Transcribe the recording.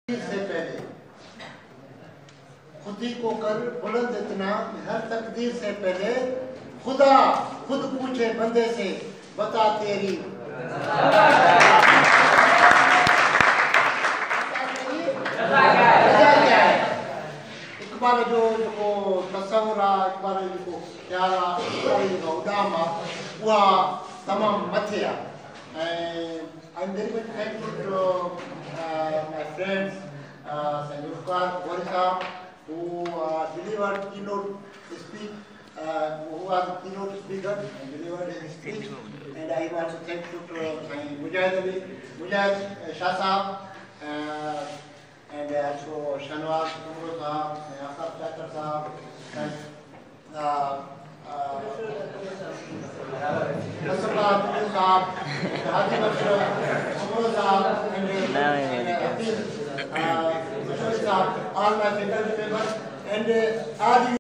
से पहले खुदी को कर बुलंद इतना हर तकदीर से पहले खुदा खुद पूछे बंदे से बता तेरी क्या है। इकबाल जो तस्वुर आहे, इकबाल जो ख्याल आहे, इकबाल जो उदाम आहे, उहा तमामु मथे आहे। I'm very much thankful to my friends, Sanjufkar Gorika, who delivered keynote speech, who was the keynote speaker and delivered his speech. And I am also thankful to Mujahid Shah Sahab, and also Shanwaz Kumro Sahab, Aftab Chatter Sahab, and all my faculty members and